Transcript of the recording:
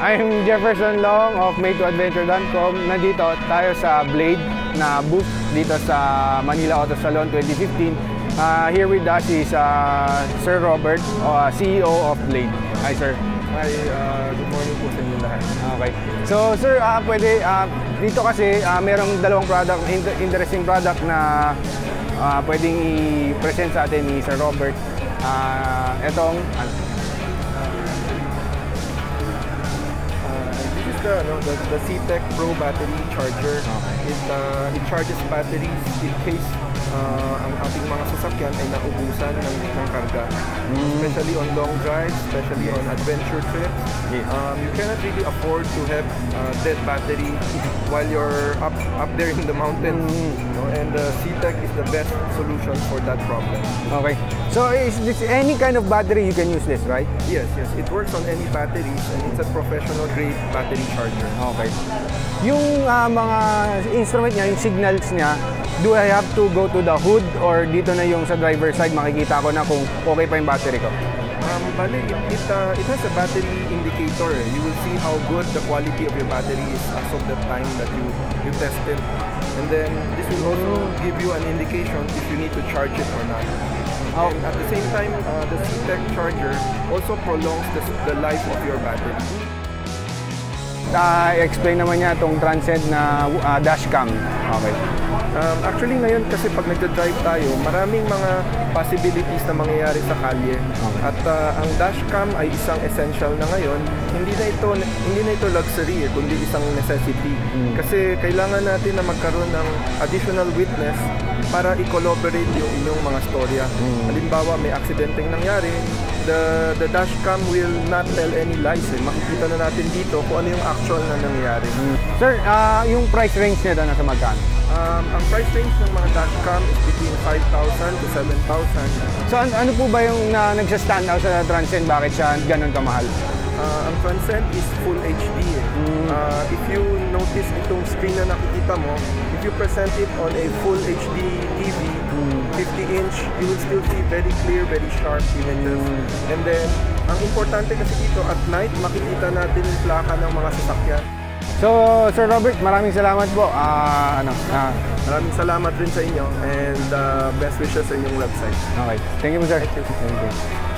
I'm Jefferson Long of Made2Adventure.com. Nandito tayo sa Blade na booth dito sa Manila Auto Salon 2015. Here with us is Sir Robert, CEO of Blade. Hi, sir. Hi, good morning po sa inyo lahat. Okay. So, sir, pwede, dito kasi merong dalawang product, interesting product na pwedeng i-present sa atin ni Sir Robert. Etong, This is the CTEC Pro battery charger. Okay. It charges batteries in case ang ating mga sasakyan ay naubusan ng karga. Especially on long drives, especially on adventure trips. Yes. You cannot really afford to have dead battery while you're up there in the mountains. And CTEC is the best solution for that problem. Okay. So is this any kind of battery you can use this, right? Yes. It works on any batteries and it's a professional grade battery charger. Okay. Yung mga instrument niya, yung signals niya, do I have to go to the hood or dito na yung sa driver side makikita ko na kung okay pa yung battery ko? Bali, it has a battery indicator. You will see how good the quality of your battery is as of the time that you test it. And then this will also give you an indication if you need to charge it or not. And at the same time, the CTEC charger also prolongs the life of your battery. Explain naman niya itong Transcend na dashcam. Okay. Actually ngayon kasi pag nagda-drive tayo, maraming mga possibilities na mangyayari sa kalye. Okay. At ang dashcam ay isang essential na ngayon. Hindi na ito luxury, kundi isang necessity. Kasi kailangan natin na magkaroon ng additional witness para i-collaborate yung inyong mga storya. Halimbawa, may aksidenteng nangyari, the dashcam will not tell any lies. Makikita na natin dito kung ano yung actual na nangyari. Sir, yung price range nito nasa magkano? Ang price range ng mga dashcam is between 5,000 to 7,000. So ano po ba yung nagsa-stand out sa Transcend? Bakit siya ganun kamahal? Ang Transcend is full HD. If you notice itong screen na nakikita mo, if you present it on a full HD TV, 50-inch, you will still see very clear, very sharp images. And then, ang importante kasi dito, at night, makikita natin yung plaka ng mga sasakyan. So, Sir Robert, maraming salamat po. Maraming salamat rin sa inyo and best wishes sa inyong website. Okay. Thank you po, sir. Thank you.